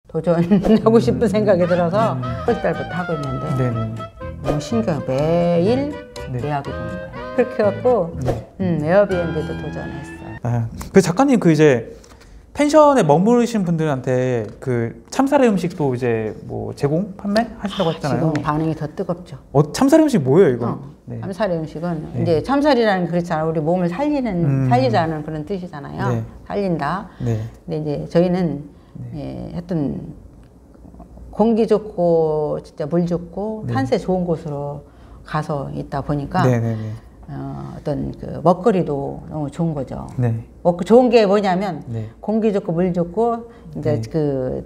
도전하고 싶은 생각이 들어서 첫 달부터 하고 있는데 네네. 너무 신기해요. 매일 네. 예약이 되는 거예요. 그렇게 해갖고 에어비앤비도 도전했어요. 아, 그 작가님 그 이제 펜션에 머무르신 분들한테 그 참사리 음식도 이제 뭐 제공 판매 하신다고 했잖아요. 지금 반응이 더 뜨겁죠. 참사리 음식 뭐예요 이거? 네. 참사리 음식은 이제 참사리라는 게 그렇잖아요. 우리 몸을 살리자는 그런 뜻이잖아요. 네. 살린다. 네. 근데 이제 저희는 하여튼 공기 좋고 진짜 물 좋고 산세 좋은 곳으로 가서 있다 보니까 네네네. 어떤 그 먹거리도 너무 좋은 거죠. 네. 좋은 게 뭐냐면 네. 공기 좋고 물 좋고 이제 그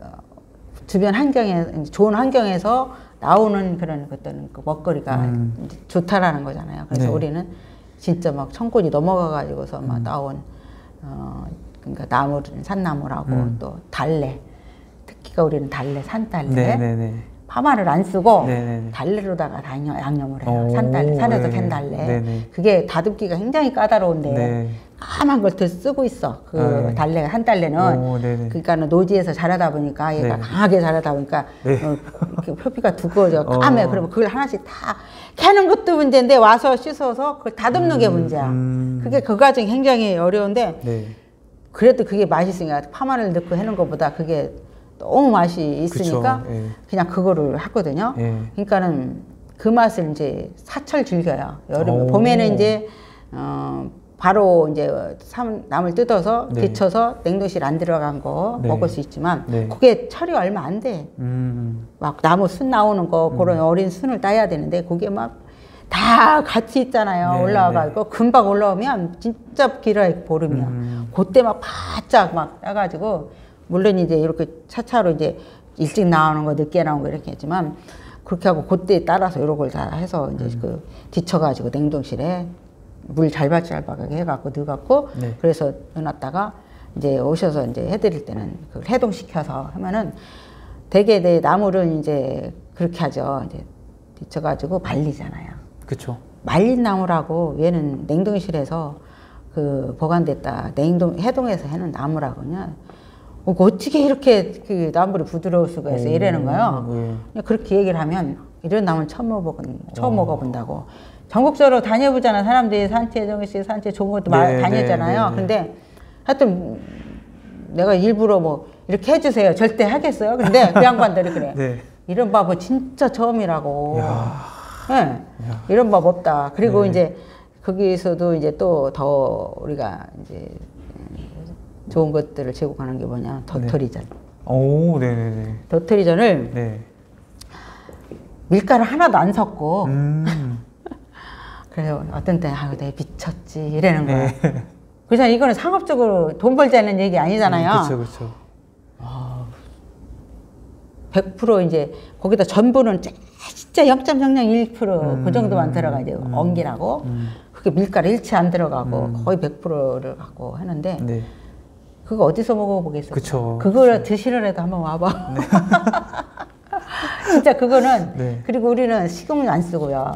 주변 환경에 좋은 환경에서 나오는 그런 어떤 그 먹거리가 이제 좋다라는 거잖아요. 그래서 네. 우리는 진짜 막 천군이 넘어가 가지고서 막 나온 그러니까 나무는 산나무라고 또 달래, 특히가 우리는 달래, 산달래. 네네네. 파마를 안 쓰고 네네네. 달래로다가 양념을 해요. 산달래, 산에서 캔 달래. 네네. 그게 다듬기가 굉장히 까다로운데 네. 까만 걸 더 쓰고 있어. 그 달래가 한 달래는. 그러니까는 노지에서 자라다 보니까 얘가 강하게 자라다 보니까 이렇게 표피가 두꺼워져 까매. 그러면 그걸 하나씩 다 캐는 것도 문제인데 와서 씻어서 그걸 다듬는 게 문제야. 그게 그 과정이 굉장히 어려운데 그래도 그게 맛있으니까 파마를 넣고 해는 것보다 그게 너무 맛이 있으니까 그냥 그거를 하거든요. 그러니까는 그 맛을 이제 사철 즐겨요. 여름 봄에는 이제 바로 이제 나물 뜯어서 데쳐서 냉동실 안 들어간 거 먹을 수 있지만 그게 철이 얼마 안 돼. 막 나무 순 나오는 거 그런 어린 순을 따야 되는데 그게 막 다 같이 있잖아요. 올라와가지고 금방 올라오면 진짜 길어요. 보름이요. 그때 막 바짝 막 따가지고 물론 이제 이렇게 차차로 이제 일찍 나오는 거 늦게 나오는 거 이렇게 했지만 그렇게 하고 그때 따라서 이런 걸 다 해서 이제 그 뒤쳐가지고 냉동실에 물 잘박하게 해갖고 넣어갖고 그래서 넣어놨다가 이제 오셔서 이제 해드릴 때는 그걸 해동시켜서 하면은 대개 내 나무를 이제 그렇게 하죠. 이제 뒤쳐가지고 말리잖아요. 그렇죠. 말린 나무라고 얘는 냉동실에서 그 보관됐다 해동해서 해는 나무라고요. 어떻게 이렇게 그 나무를 부드러울 수가 있어 이러는 거예요. 그렇게 얘기를 하면 이런 나무는 처음 먹어본다고. 전국적으로 다녀보잖아. 사람들이 산채, 정씨, 산채 좋은 것도 다녔잖아요. 근데 하여튼 내가 일부러 뭐 이렇게 해주세요. 절대 하겠어요. 근데 그 양반들이 그래. 이런 밥은 진짜 처음이라고. 이런 밥 없다. 그리고 이제 거기서도 이제 또 더 우리가 이제 좋은 것들을 제공하는 게 뭐냐. 도토리전. 오, 네네네. 도토리전을 밀가루 하나도 안 섞고 그래서 어떤 때 내가 미쳤지 이러는 거야. 그래서 이거는 상업적으로 돈 벌자는 얘기 아니잖아요. 그렇죠. 100% 이제 거기다 전부는 진짜 0.01% 그 정도만 들어가 이제 엉기라고. 그게 밀가루 일치 안 들어가고 거의 100%를 갖고 하는데 그거 어디서 먹어보겠어요? 그쵸. 그걸 드시러라도 한번 와봐. 진짜 그거는 그리고 우리는 식용유 안 쓰고요.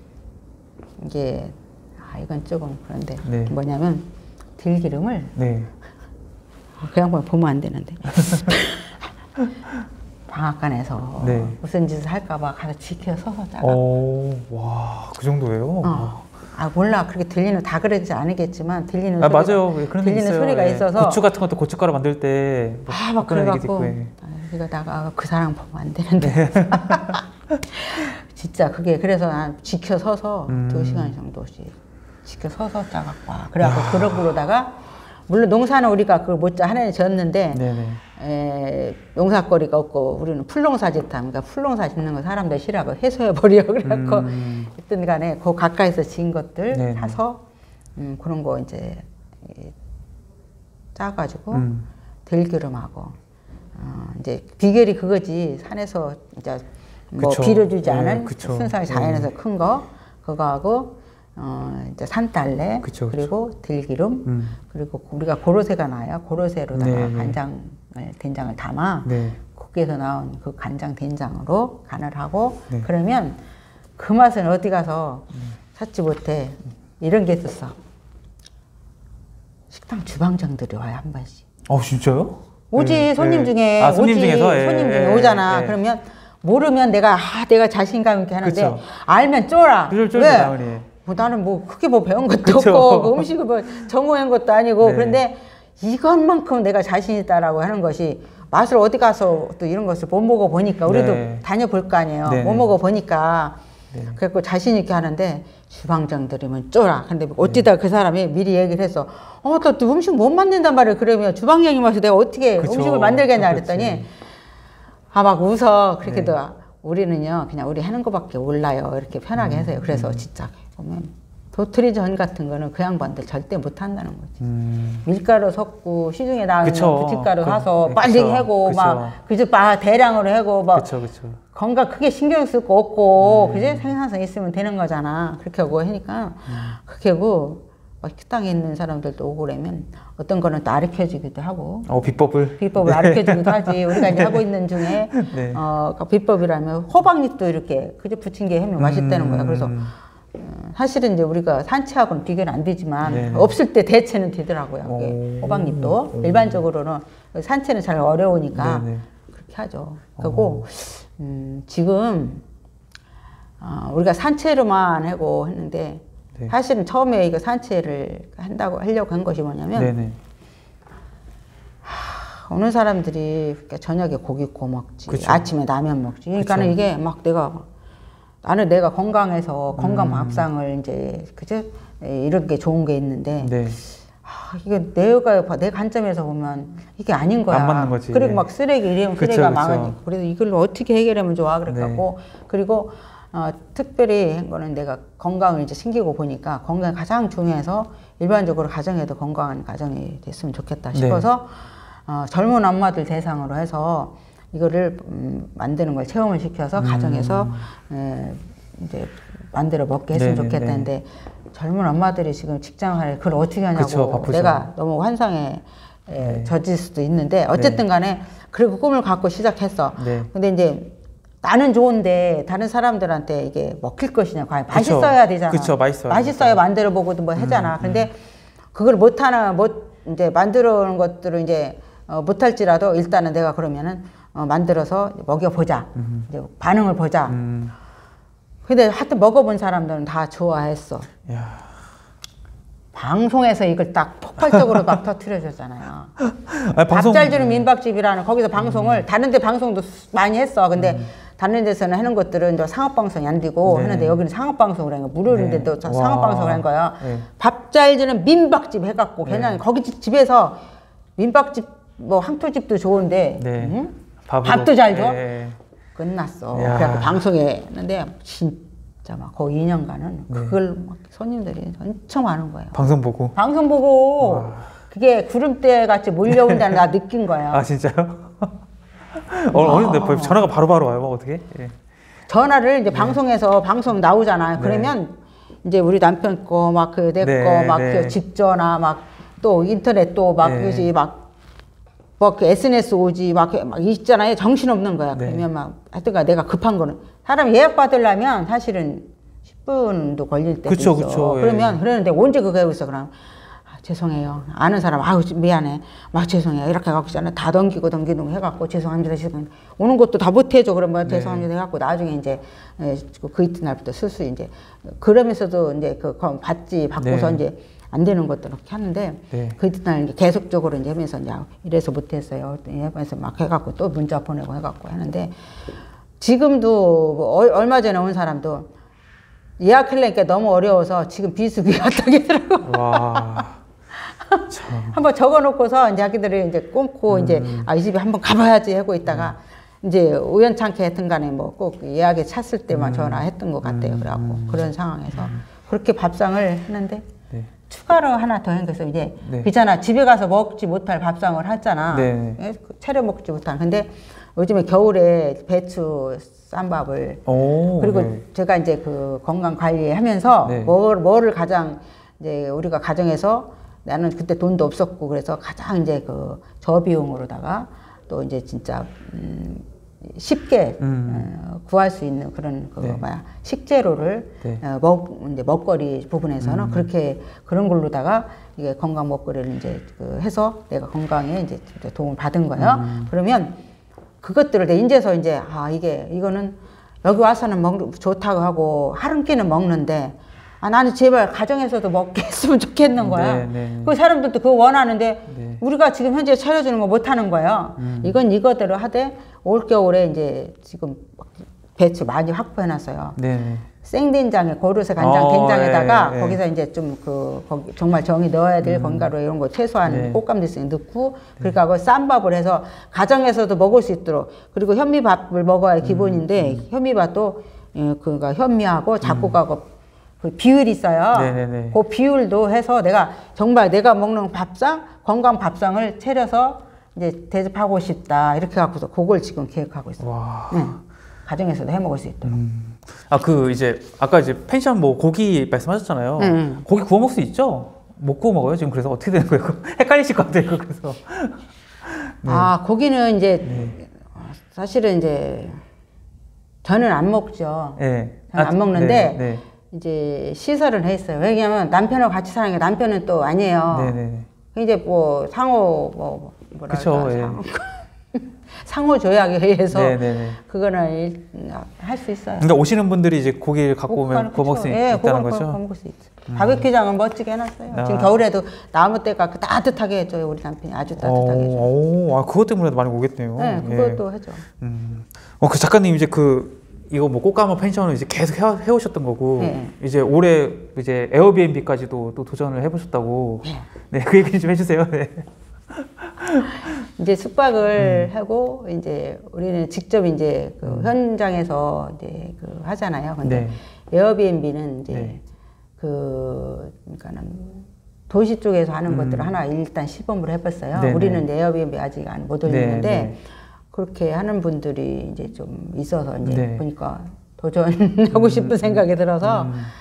이게 이건 조금 그런데 뭐냐면 들기름을 그 양반 보면 안 되는데 방앗간에서 무슨 짓을 할까봐 가서 지켜서서 짜가. 와, 그 정도예요? 몰라. 그렇게 들리는 다 그러지 않겠지만 들리는 맞아요. 그런 들리는 소리가 있어서 고추 같은 것도 고춧가루 만들 때 막 그래갖고 이거다가 그 사람 보면 안 되는데 진짜 그게 그래서 난 지켜 서서 2시간 정도씩 지켜 서서 짜갖고 와. 그래갖고 그러고다가 물론 농사는 우리가 그걸 못 하나에 졌는데 농사거리가 없고 우리는 풀농사 짓다. 그러니까 풀농사 짓는 거 사람들 싫어하고 해소해버려. 그래갖고 어떤 간에 그 가까이서 지은 것들 사서 그런 거 이제 짜가지고 들기름하고 이제 비결이 그거지. 산에서 이제 뭐 빌어주지 않은 순수하게 자연에서 큰 거 그거하고 이제 산달래 그리고 들기름 그리고 우리가 고로쇠가 나요. 고로쇠로다가 된장을 담아 거기에서 나온 그 간장 된장으로 간을 하고 그러면 그 맛은 어디 가서 찾지 못해. 이런 게 있었어. 식당 주방장들이 와요 한 번씩. 진짜요? 오지 손님 중에 손님 오지 중에서 손님 중에 오잖아. 그러면 모르면 내가 자신감 있게 하는데 그쵸. 알면 쫄아. 왜? 나는 뭐 크게 뭐 배운 것도 없고 그 음식을 뭐 전공한 것도 아니고 그런데 이것만큼 내가 자신 있다라고 하는 것이 맛을 어디 가서 또 이런 것을 못 먹어 보니까 우리도 다녀볼 거 아니에요. 못 먹어 보니까 그래서 자신 있게 하는데 주방장들이면 쫄아. 근데 어찌다 그 사람이 미리 얘기를 해서 너 음식 못 만든단 말이야. 그러면 주방장님 와서 내가 어떻게 음식을 만들겠냐 그랬더니 막 웃어. 그렇게도 우리는요 그냥 우리 하는 거밖에 몰라요. 이렇게 편하게 하세요. 그래서 진짜 보면 도토리 전 같은 거는 그 양반들 절대 못 한다는 거지. 밀가루 섞고 시중에 나오는 부침가루 사서 빨리 해고 막 그저 대량으로 해고 막 건강 크게 신경 쓸 거 없고 그제 생산성 있으면 되는 거잖아. 그렇게 하고 하니까 그렇게 하고 막 식당에 있는 사람들도 오고 그러면 어떤 거는 또 가르쳐주기도 하고 비법을 가르쳐주기도 하지. 우리가 이제 하고 있는 중에 그 비법이라면 호박잎도 이렇게 그저 부친 게 하면 맛있다는 거야. 그래서 사실은 이제 우리가 산채하고는 비교는 안 되지만 없을 때 대체는 되더라고요. 호박잎도 일반적으로는 산채는 잘 어려우니까 그렇게 하죠. 그리고 지금 우리가 산채로만 하고 했는데 사실은 처음에 이거 산채를 하려고 한 것이 뭐냐면 어느 사람들이 저녁에 고기 구워 먹지, 아침에 라면 먹지. 그러니까는 이게 막 나는 내가 건강해서 건강 밥상을 이제 그죠? 이런 게 좋은 게 있는데 이게 내 관점에서 보면 이게 아닌 거야. 안 맞는 거지. 그리고 막 쓰레기 이러면 쓰레기가 망하니까. 그래서 이걸 어떻게 해결하면 좋아 그래갖고 그리고 특별히 한 거는 내가 건강을 이제 챙기고 보니까 건강이 가장 중요해서 일반적으로 가정에도 건강한 가정이 됐으면 좋겠다 싶어서 젊은 엄마들 대상으로 해서 이거를 만드는 걸 체험을 시켜서 가정에서 이제 만들어 먹게 했으면 좋겠다는데 젊은 엄마들이 지금 직장을 그걸 어떻게 하냐고 내가 너무 환상에 젖을 수도 있는데 어쨌든 간에 그리고 꿈을 갖고 시작했어. 근데 이제 나는 좋은데 다른 사람들한테 이게 먹힐 것이냐 과연 맛있어야 되잖아. 맛있어야 만들어 보고도 뭐 하잖아. 근데 그걸 이제 만들어 놓은 것들을 이제 못할지라도 일단은 내가 그러면은 만들어서 먹여보자. 이제 반응을 보자. 근데 하여튼 먹어본 사람들은 다 좋아했어. 방송에서 이걸 딱 폭발적으로 막 터트려줬잖아요. 밥 잘 주는 민박집이라는 거기서 방송을 다른 데 방송도 많이 했어. 근데 다른 데서는 하는 것들은 이제 상업방송이 안 되고 하는데 여기는 상업방송을 한 거야. 무료인데 또 상업방송을 한 거야. 밥 잘 주는 민박집 해갖고 그냥 거기 집에서 민박집 뭐 항토집도 좋은데 밥도 잘 줘? 끝났어. 그래갖고 방송에 했는데 진짜 막 거의 2년간은 그걸 막 손님들이 엄청 많은 거예요. 방송 보고? 방송 보고 그게 구름대 같이 몰려온다는 나 느낀 거야. 진짜요? 어느 전화가 바로바로 와요? 어떻게? 전화를 이제 방송에서 방송 나오잖아요. 그러면 이제 우리 남편 거 막 내 거 막 직전화 막 또 인터넷 또 막 그지 막 뭐 그 SNS 오지 막 있잖아요. 정신없는 거야. 그러면 막 하여튼가 내가 급한 거는 사람 예약 받으려면 사실은 10분도 걸릴 때도 있어. 그러면 그러는데 언제 그거 하고 있어? 그럼 죄송해요. 아는 사람 아우 미안해. 막 죄송해요. 이렇게 해갖고 있잖아. 다 넘기고 해갖고 죄송합니다. 오는 것도 다 못해줘. 그러면 죄송합니다 해갖고 나중에 이제 그 이튿날부터 슬슬 이제 그러면서도 이제 받고서 이제 안 되는 것도 이렇게 하는데 그 이튿날 계속적으로 이제 하면서 이제 이래서 못했어요. 하면서 막 해갖고 또 문자 보내고 해갖고 하는데 지금도 뭐 얼마 전에 온 사람도 예약하려니까 너무 어려워서 지금 비수기하다더라고. 한번 적어놓고서 이제 자기들이 이제 꿈고 이제 이 집에 한번 가봐야지 하고 있다가 이제 우연찮게 했던 간에 뭐 꼭 예약에 찼을 때만 전화했던 것 같아요. 그래갖고 그런 상황에서 그렇게 밥상을 했는데 추가로 하나 더 한 것이 이제 그잖아 집에 가서 먹지 못할 밥상을 했잖아. 차려 먹지 못한. 근데 요즘에 겨울에 배추 쌈밥을 그리고 제가 이제 그 건강 관리하면서 뭐를 가장 이제 우리가 가정에서 나는 그때 돈도 없었고 그래서 가장 이제 그 저비용으로다가 또 이제 진짜 쉽게 구할 수 있는 그런 그거 뭐야 식재료를 이제 먹거리 부분에서는 그렇게 그런 걸로다가 이게 건강 먹거리를 이제 해서 내가 건강에 이제 도움을 받은 거예요. 그러면 그것들을 내 인제서 이제 이거는 여기 와서는 좋다고 하고 하루 끼는 먹는데 나는 제발 가정에서도 먹게 했으면 좋겠는 거야. 그 사람들도 그거 원하는데 우리가 지금 현재 차려주는 거 못 하는 거예요. 이건 이거대로 하되 올겨울에 이제 지금 배추 많이 확보해놨어요. 생된장에 고르쇠 간장 된장에다가 거기서 이제 좀 거기 정말 정이 넣어야 될 건가루 이런 거 최소한 꽃감도 있으니 넣고 그러니까 그 쌈밥을 해서 가정에서도 먹을 수 있도록 그리고 현미밥을 먹어야 기본인데 현미밥도 그러니까 현미하고 잡곡하고 그 비율이 있어요. 그 비율도 해서 내가 정말 내가 먹는 밥상 건강 밥상을 차려서 이제 대접하고 싶다 이렇게 갖고서 그걸 지금 계획하고 있어요. 가정에서도 해 먹을 수 있도록. 이제 아까 이제 펜션 뭐 고기 말씀하셨잖아요. 고기 구워 먹을 수 있죠? 못 구워 먹어요 지금. 그래서 어떻게 되는 거예요? 헷갈리실 것 같아요. 그래서 고기는 이제 사실은 이제 저는 안 먹죠. 저는 안 먹는데 이제 시설은 했어요. 왜냐하면 남편하고 같이 사는 게 남편은 또 아니에요. 이제 뭐 상호 뭐랄까 상호 조약에 의해서 그거는 할 수 있어요. 그러니까 오시는 분들이 이제 고기를 갖고 오면 구워 먹을 수 있다는 거죠? 구워 먹을 수 있죠. 바베큐장은 멋지게 해놨어요. 지금 겨울에도 나무때가 따뜻하게 해줘요. 우리 남편이 아주 따뜻하게 해줘요. 그것 때문에 많이 오겠네요. 그것도 해줘. 그 작가님 이제 이거 뭐 꽃가마 펜션을 이제 계속 해오셨던 거고 이제 올해 이제 에어비앤비까지도 또 도전을 해보셨다고 그 얘기 좀 해주세요. 이제 숙박을 하고 이제 우리는 직접 이제 현장에서 이제 하잖아요. 근데 에어비앤비는 이제 그러니까는 도시 쪽에서 하는 것들을 하나 일단 시범으로 해봤어요. 우리는 에어비앤비 아직 못 올리는데. 그렇게 하는 분들이 이제 좀 있어서 이제 보니까 도전하고 싶은 생각이 들어서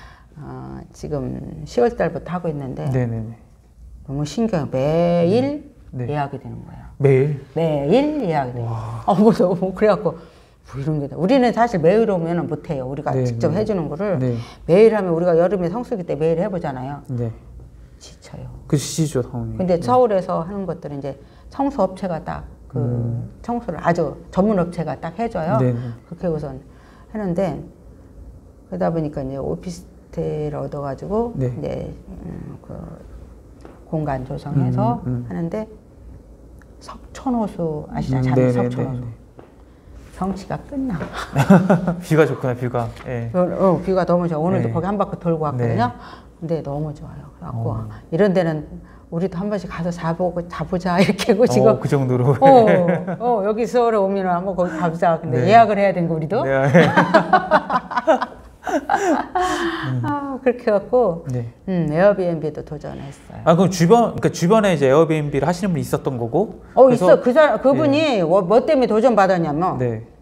지금 10월 달부터 하고 있는데 너무 신기해요. 매일 예약이 되는 거예요. 매일 예약이 돼요. 너무 그래갖고 뭐 이런 게 우리는 사실 매일 오면 못 해요. 우리가 직접 해주는 거를 매일 하면 우리가 여름에 성수기 때 매일 해보잖아요. 지쳐요. 지치죠, 당연히. 근데 서울에서 하는 것들은 이제 청소 업체가 딱 청소를 아주 전문 업체가 딱 해줘요. 그렇게 우선 하는데 그러다 보니까 이제 오피스텔을 얻어가지고 이제 공간 조성해서 하는데 석촌호수 아시잖아요. 석촌호수 경치가 끝나. 뷰가 좋구나, 뷰가. 뷰가 너무 좋아. 오늘도 거기 한 바퀴 돌고 왔거든요. 근데 너무 좋아요. 그래갖고 이런 데는 우리도 한 번씩 가서 자보자 이렇게 하고 지금 그 정도로 여기 서울에 오면 한번 거기 가보자. 근데 예약을 해야 되는 거 우리도. 그렇게 해갖고 에어비앤비도 도전했어요. 그럼 그러니까 주변에 이제 에어비앤비를 하시는 분이 있었던 거고? 있어. 그분이 뭐 때문에 도전 받았냐면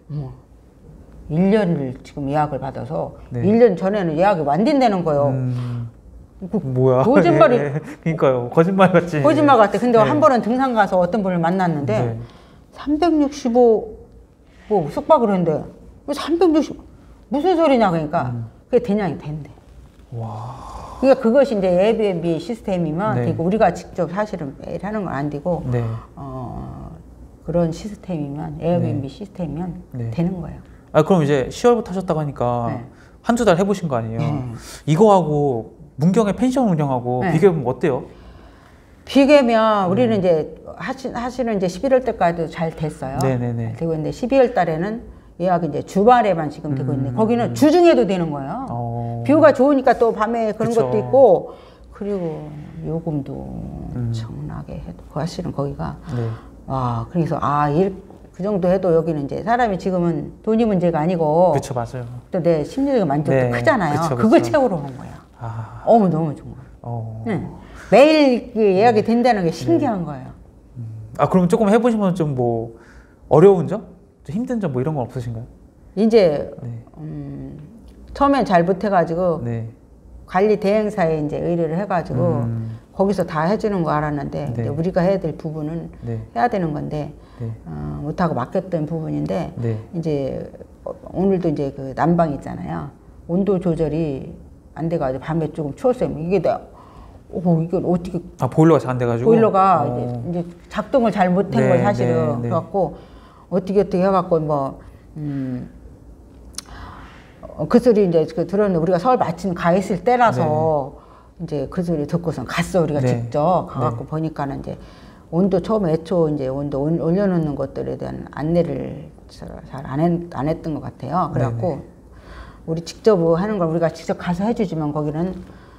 1년을 지금 예약을 받아서 1년 전에는 예약이 완된다는 거예요. 뭐야? 거짓말이. 그러니까요. 거짓말 같지. 거짓말 같아. 근데 한 번은 등산 가서 어떤 분을 만났는데 365 뭐 숙박을 했는데 360 무슨 소리냐 그러니까 그게 되냐니 된대. 그러니까 그것이 이제 에어비앤비 시스템이면 그러니까 우리가 직접 사실은 매일 하는 건 안 되고 그런 시스템이면 에어비앤비 시스템이면 되는 거예요. 그럼 이제 10월부터 하셨다고 하니까 한두 달 해보신 거 아니에요? 이거하고 문경의 펜션 운영하고 비교해보면 어때요? 비교하면 우리는 이제 사실은 이제 11월 때까지도 잘 됐어요. 되고 있는데 12월 달에는 예약이 이제 주말에만 지금 되고 있는데 거기는 주중에도 되는 거예요. 뷰가 좋으니까 또 밤에 그런 것도 있고 그리고 요금도 엄청나게 해도 사실은 거기가 그래서 그 정도 해도 여기는 이제 사람이 지금은 돈이 문제가 아니고 그렇죠, 맞아요. 또 내 심리적인 만족도 크잖아요. 그걸 채우러 온 거예요. 너무 좋아요. 매일 예약이 된다는 게 신기한 거예요. 그럼 조금 해보시면 좀 뭐 어려운 점? 좀 힘든 점 뭐 이런 건 없으신가요? 이제 처음엔 잘 못해가지고 관리 대행사에 이제 의뢰를 해가지고 거기서 다 해주는 거 알았는데 우리가 해야 될 부분은 해야 되는 건데 못하고 맡겼던 부분인데 네. 이제 오늘도 이제 그 난방 있잖아요. 온도 조절이 안 돼가지고 밤에 조금 추웠어요. 이게 이건 어떻게 보일러가 잘 안 돼가지고 보일러가 이제 작동을 잘 못한 거 사실은 그래갖고 어떻게 해갖고 뭐 그 소리 이제 들었는데 우리가 서울 마침 가 있을 때라서 이제 그 소리 듣고선 갔어. 우리가 직접 가갖고 보니까는 이제 온도 처음에 애초 이제 온도 올려놓는 것들에 대한 안내를 잘 안 했던 것 같아요. 그래갖고 우리 직접 하는 걸 우리가 직접 가서 해주지만 거기는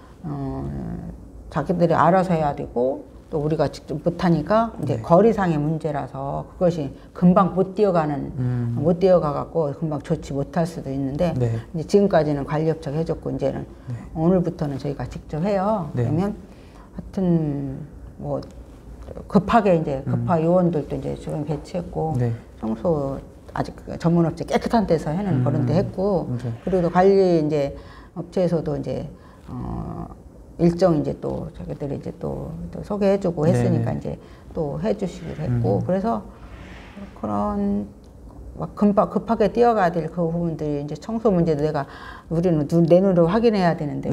자기들이 알아서 해야 되고 또 우리가 직접 못하니까 이제 거리상의 문제라서 그것이 금방 못 뛰어가갖고 금방 좋지 못할 수도 있는데 이제 지금까지는 관리업체가 해줬고 이제는 오늘부터는 저희가 직접 해요. 그러면 하여튼 뭐 급하게 이제 급파 요원들도 이제 좀 배치했고 청소 아직 전문업체 깨끗한 데서 해는 그런 데 했고 그리고 관리 이제 업체에서도 이제 일정 이제 또 자기들이 이제 또 소개해주고 했으니까 이제 또 해주시기로 했고 그래서 그런 막 급하게 뛰어가야 될 그 부분들이 이제 청소 문제도 우리는 내 눈으로 확인해야 되는데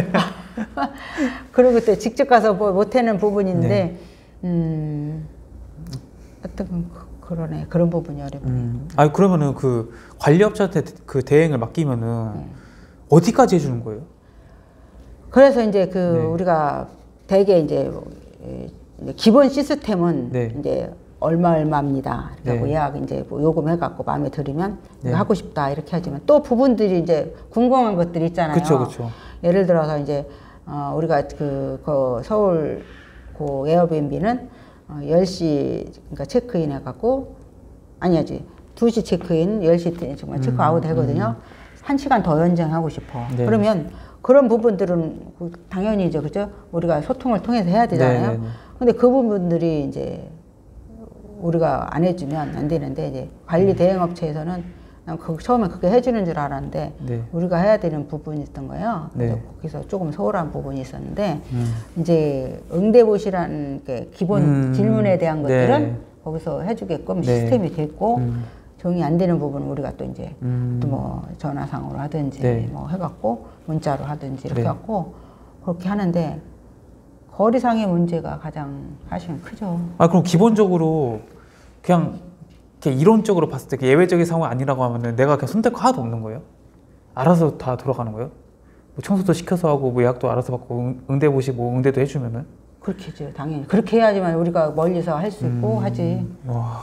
그리고 그때 직접 가서 뭐 못하는 부분인데 하여튼 그러네. 그런 부분이 어렵네. 아니 그러면은 그 관리업체한테 그 대행을 맡기면은 어디까지 해주는 거예요? 그래서 이제 우리가 대개 이제 기본 시스템은 이제 얼마입니다. 라고 예약 이제 뭐 요금해갖고 마음에 들으면 하고 싶다 이렇게 하지만 또 부분들이 이제 궁금한 것들이 있잖아요. 그쵸. 예를 들어서 이제 우리가 그 서울 그 에어비앤비는 10시 그러니까 체크인 해갖고 아니야지 2시 체크인 10시 때 정말 체크아웃 하거든요. 1시간 더 연장하고 싶어. 그러면 그런 부분들은 당연히 이제 그죠? 우리가 소통을 통해서 해야 되잖아요. 근데 그 부분들이 이제 우리가 안 해주면 안 되는데 이제 관리 대행 업체에서는 난 처음에 그게 해주는 줄 알았는데 우리가 해야 되는 부분이 있던 거예요. 그래서 거기서 조금 소홀한 부분이 있었는데 이제 응대보시라는 게 기본 질문에 대한 것들은 거기서 해주게끔 시스템이 됐고 정이 안 되는 부분은 우리가 또 이제 또 뭐 전화상으로 하든지 뭐 해갖고 문자로 하든지 이렇게 해갖고 그렇게 하는데 거리상의 문제가 가장 사실은 크죠. 그럼 기본적으로 그냥 이론적으로 봤을 때 예외적인 상황이 아니라고 하면은 내가 그냥 손댈 거 하나도 없는 거예요? 알아서 다 돌아가는 거예요? 뭐 청소도 시켜서 하고 뭐 예약도 알아서 받고 응대보시 뭐 응대도 해주면은? 그렇겠죠. 당연히 그렇게 해야지만 우리가 멀리서 할 수 있고 하지. 와.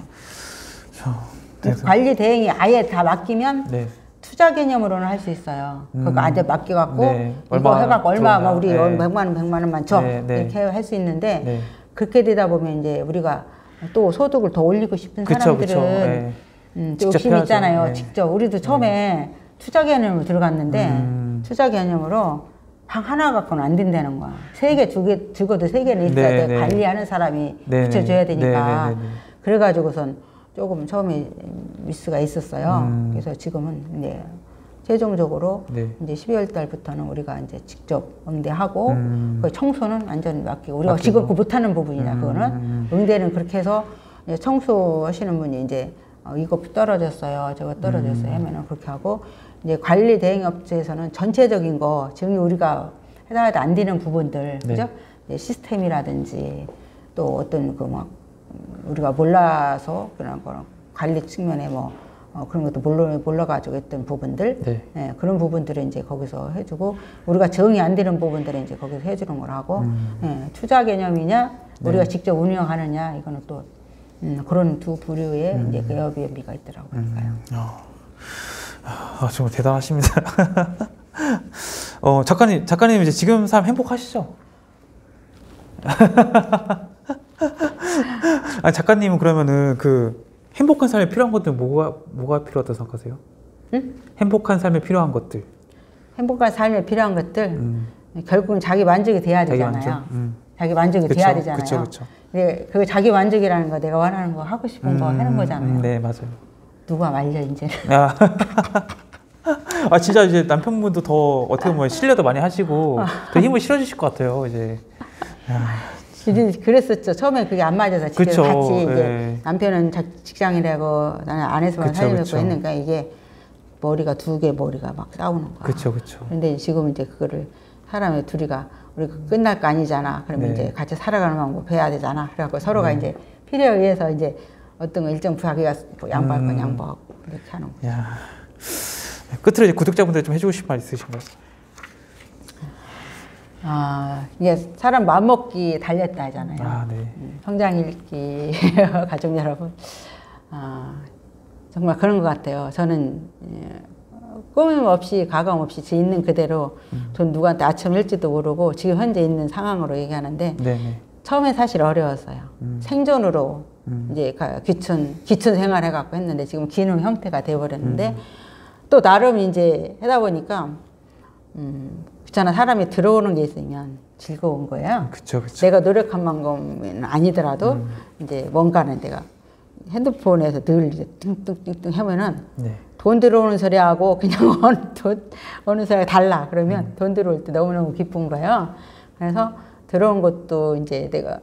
관리 대행이 아예 다 맡기면 투자 개념으로는 할 수 있어요. 그거 아예 맡겨갖고 이거 해갖고 얼마 막 우리 100만 원만 줘 이렇게 할 수 있는데 그렇게 되다 보면 이제 우리가 또 소득을 더 올리고 싶은 사람들은 욕심이 있잖아요. 직접 우리도 처음에 투자 개념으로 들어갔는데 투자 개념으로 방 하나 갖고는 안 된다는 거야. 3개 죽어도 3개는 있어야 돼. 관리하는 사람이 붙여줘야 되니까. 그래가지고선 조금 처음에 미스가 있었어요. 그래서 지금은 이제 최종적으로 이제 12월 달부터는 우리가 이제 직접 응대하고 그 청소는 완전히 맡기고 우리가 지금 못하는 부분이냐 그거는 응대는 그렇게 해서 이제 청소하시는 분이 이제 이거 떨어졌어요, 저거 떨어졌어요 하면은 그렇게 하고 이제 관리 대행 업체에서는 전체적인 거 지금 우리가 해당해도 안 되는 부분들 그죠? 이제 시스템이라든지 또 어떤 그 막 우리가 몰라서 그런 거 관리 측면에 뭐 그런 것도 몰라가지고 했던 부분들 그런 부분들을 이제 거기서 해주고 우리가 정이 안 되는 부분들을 이제 거기서 해주는 걸 하고 투자 개념이냐 우리가 직접 운영하느냐 이거는 또 그런 두 부류의 이제 그 에어비앤비가 있더라고요. 정말 대단하십니다. 작가님 이제 지금 삶 행복하시죠? 작가님은 그러면은 그 행복한 삶에 필요한 것들 뭐가 필요하다고 생각하세요? 응? 행복한 삶에 필요한 것들. 행복한 삶에 필요한 것들 결국은 자기 만족이 돼야 되잖아요. 자기 만족이 돼야 되잖아요. 근데 그 자기 만족이라는 거 내가 원하는 거 하고 싶은 거 하는 거잖아요. 네 맞아요. 누가 말려 이제는. 진짜 이제 남편분도 더 어떻게 보면 신뢰도 많이 하시고 더 힘을 실어주실 것 같아요 이제. 그랬었죠. 처음에 그게 안 맞아서 집에 그쵸. 같이 이제 예. 남편은 직장이라고 나는 안에서만 살림했고 했는가 이게 머리가 두 개 머리가 막 싸우는 거야. 그렇죠, 그렇죠. 그런데 지금 이제 그거를 사람의 둘이가 우리가 끝날 거 아니잖아. 그러면 네. 이제 같이 살아가는 방법 배워야 되잖아. 그래갖고 서로가 이제 필요에 의해서 이제 어떤 거 일정 부하기가 양보할 건 양보하고 이렇게 하는 거. 야, 끝으로 이제 구독자분들 좀 해주고 싶은 말 있으신가요? 이게 사람 마음먹기 달렸다 하잖아요. 네. 성장 읽기 가족 여러분, 정말 그런 것 같아요. 저는 꾸밈 없이 가감 없이 제 있는 그대로 전 누구한테 아첨 일지도 모르고 지금 현재 있는 상황으로 얘기하는데 네네. 처음에 사실 어려웠어요. 생존으로 이제 귀촌 생활 해갖고 했는데 지금 기능 형태가 돼버렸는데 또 나름 이제 하다 보니까 그렇잖아. 사람이 들어오는 게 있으면 즐거운 거예요. 그쵸, 그쵸. 내가 노력한 만큼은 아니더라도 이제 뭔가는 내가 핸드폰에서 늘 이제 띵띵띵띵 하면은 네. 돈 들어오는 소리하고 그냥 어느 소리가 달라. 그러면 돈 들어올 때 너무너무 기쁜 거예요. 그래서 들어온 것도 이제 내가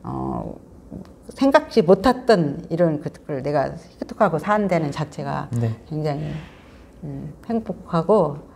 생각지 못했던 이런 것을 내가 획득하고 산다는 자체가 네. 굉장히 행복하고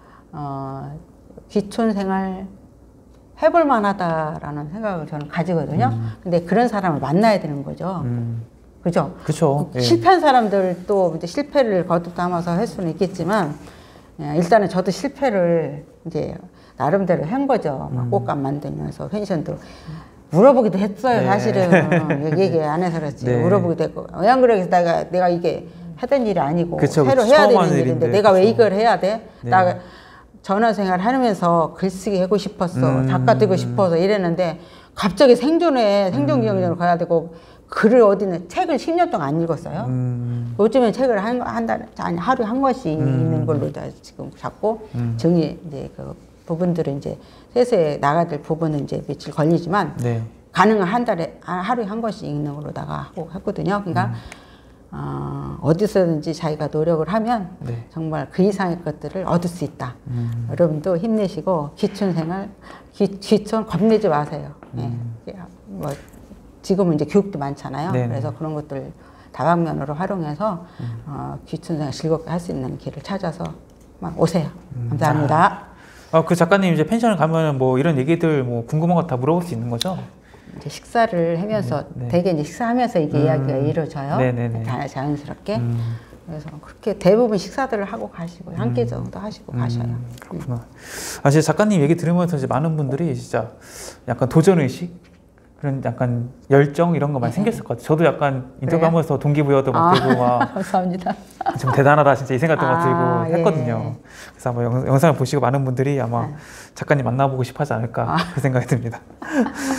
귀촌 생활 해볼 만하다라는 생각을 저는 가지거든요. 근데 그런 사람을 만나야 되는 거죠. 그죠? 그쵸. 예. 실패한 사람들도 이제 실패를 거듭담아서 할 수는 있겠지만, 일단은 저도 실패를 이제 나름대로 한 거죠. 막 꽃감 만들면서 펜션도 물어보기도 했어요. 네. 사실은 얘기 안 해서 그렇지. 네. 물어보기도 했고. 안 그러겠어. 내가 이게 하던 일이 아니고 그쵸, 새로 그쵸. 해야 처음 되는 하는 일인데 일인데. 내가 왜 그쵸. 이걸 해야 돼? 네. 나 전화 생활 하면서 글쓰기 하고 싶었어. 작가 되고 싶어서 이랬는데 갑자기 생존 기억력으로 가야 되고 글을 어디는 책을 10년 동안 안 읽었어요. 요즘에 책을 하루에 한 권씩 읽는 걸로 다 지금 잡고 정의 이제 그 부분들은 이제 세세에 나가야 될 부분은 이제 며칠 걸리지만 네. 가능한 한 달에 하루에 한 권씩 읽는 걸로다가 하고 했거든요. 그러니까 어디서든지 자기가 노력을 하면 네. 정말 그 이상의 것들을 얻을 수 있다. 여러분도 힘내시고 귀촌 겁내지 마세요. 예. 뭐 지금은 이제 교육도 많잖아요. 네네. 그래서 그런 것들 다방면으로 활용해서 귀촌 생활 즐겁게 할 수 있는 길을 찾아서 막 오세요. 감사합니다. 그 작가님 이제 펜션을 가면 뭐 이런 얘기들 뭐 궁금한 거 다 물어볼 수 있는 거죠? 이제 식사를 하면서 네. 되게 이제 식사하면서 이게 이야기가 이루어져요. 네네네. 자연스럽게. 그래서 그렇게 대부분 식사들을 하고 가시고 한 끼 정도 하시고 가셔요. 그렇구나. 진짜 작가님 얘기 들으면서 이제 많은 분들이 진짜 약간 도전 의식 그런 약간 열정 이런 거 많이 생겼을 것 같아요. 저도 약간 인터뷰하면서 동기부여도 막 되고 막 감사합니다. 좀 대단하다 진짜 이 생각도 막 들고 예. 했거든요. 그래서 아마 영상을 보시고 많은 분들이 아마 작가님 만나보고 싶어 하지 않을까 그 생각이 듭니다.